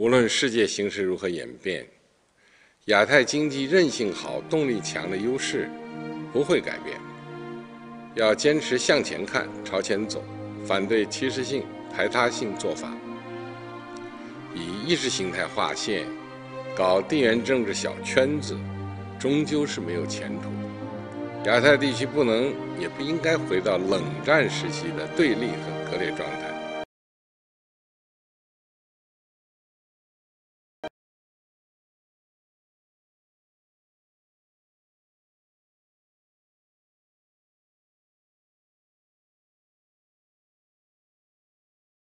无论世界形势如何演变，亚太经济韧性好、动力强的优势不会改变。要坚持向前看、朝前走，反对歧视性、排他性做法。以意识形态划线、搞地缘政治小圈子，终究是没有前途的。亚太地区不能也不应该回到冷战时期的对立和割裂状态。